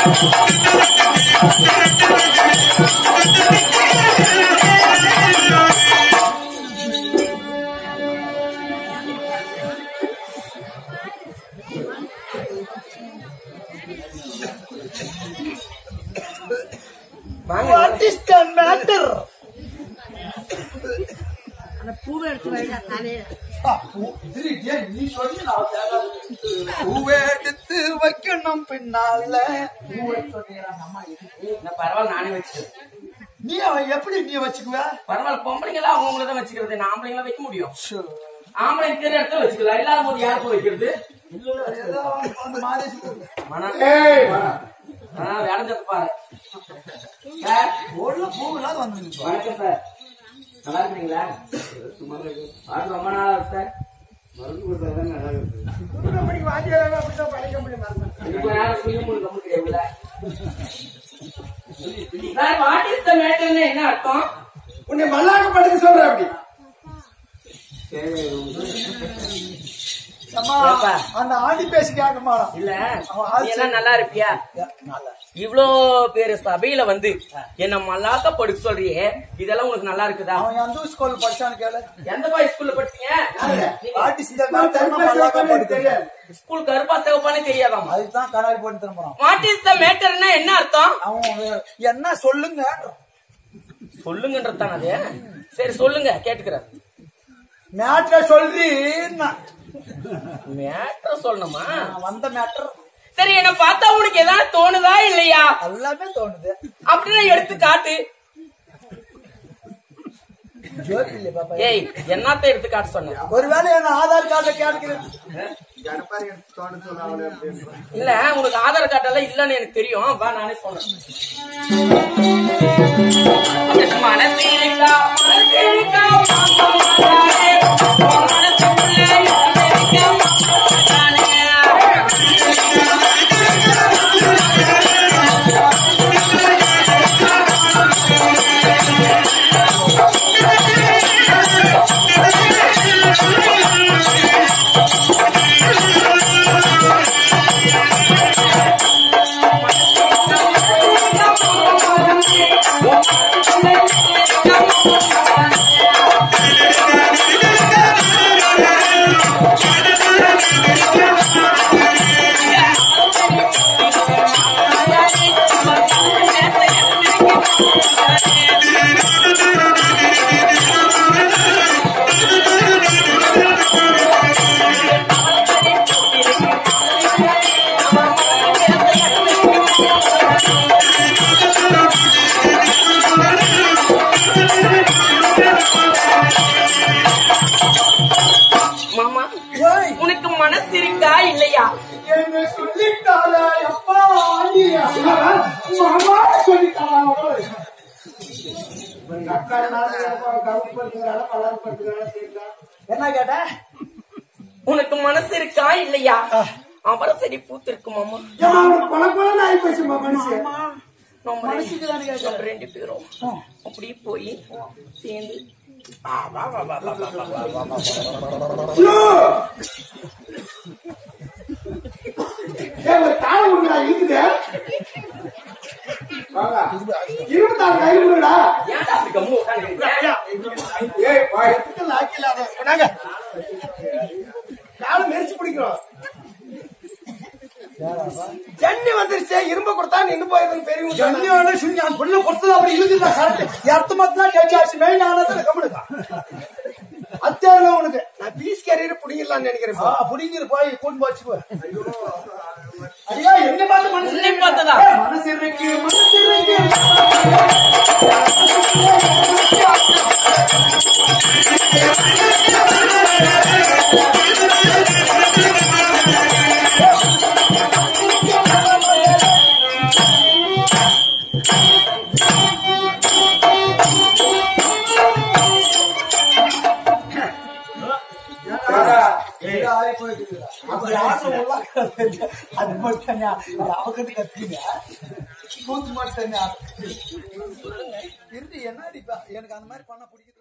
What is the matter? பூவை எடுத்து வைக்கணும் பின்னால பரவாயில்ல நானே வச்சுக்கிறேன். நீ எப்படி நீ வச்சுக்குவ? பரவாயில்ல பொம்பளைங்களா அவங்களதான் வச்சுக்கிறது. நான் ஆம்பளைங்களா வைக்க முடியும். ஆம்பளை இருக்கிற இடத்துல வச்சுக்கலாம். இல்லாத போது யாருக்கு வைக்கிறது? வேலை பாரு. வணக்கம் சார், நல்லா இருக்கிறீங்களா? ரொம்ப நாளா சார் மருந்து கொடுத்தாதான் நல்லா இருக்கு. என்ன அர்த்தம்? உன்னை மல்லாக்க படுக்க சொல்ற அப்படி அந்த ஆண்டி பேசி கேட்க இல்ல. நல்லா இருப்பியா? இவ்ளோ பேரு சபையில வந்து என்ன மல்லாக்க படுக்க சொல்றியே, இதெல்லாம் உனக்கு நல்லா இருக்குதா? அவன் எந்த ஸ்கூல்ல படிச்சான்னு கேளு. எந்த பாய் ஸ்கூல்ல படிச்சீங்க? ஸ்கூல் கருப்பா சிவப்பானே தெரியாதாம். அதுதான் கண்ணாடி போட்டு திரும்புறான். வாட் இஸ் த மேட்டர்னா என்ன அர்த்தம்? அவன் என்ன சொல்லுங்க சொல்லுங்கன்றதான் அது. சரி சொல்லுங்க, கேட்டுக்கிறேன். மேட்டர் சொல்றீ. மேட்டர் சொல்லணுமா? வந்த மேட்டர். சரி, என்ன பார்த்தா உனக்கு ஏதாவது தோணுதா இல்லையா? எல்லாமே தோணுது. அப்படின்னு எடுத்து காட்டு. ஏய், என்னத்த எடுத்து காட்டு சொன்ன? ஒருவேளை என்ன ஆதார் கார்டை கேட்கிறேன். இல்ல, உனக்கு ஆதார் கார்டு எல்லாம் இல்லன்னு எனக்கு தெரியும். வா, நானே சொல்றேன். உனக்கு மனசு இருக்கா இல்லையா? என்ன சொல்லிட்டாளா? அப்பா சொல்லிட்டாளா? என்ன கேட்ட? உனக்கு மனசு இருக்கா இல்லையா? அவரை செடி பூத்திருக்கு மாமா. ரெண்டு பேரும் அப்படி போய் சேர்ந்து மெரிச்சு பிடிக்கிறோம். ஜன்னி வந்துருச்சு, இரும்பு கொடுத்தா நின்று போயிருந்தேன். பெரிய ஜன்னி புள்ள கொடுத்தது அப்படி இழுக்குதா? அர்த்தமாத்தான் கேட்காச்சு. மெயின் ஆனது கம்முடுக்கா அத்தியாவ உனக்கு. நான் பீஸ் கேரியர் புடிங்கலான்னு நினைக்கிறேன். புடிங்கிரு போய் கூட்டு போச்சுக்குவேன். ஐயா என்ன பார்த்து மனசு பார்த்ததா? மனசு இருக்கு, மனசு இருக்கு. அது மட்டும் அவகத்து கத்துங்க கூத்து மட்டும் என்ன அடிப்பா. எனக்கு அந்த மாதிரி பண்ண பிடிக்குது.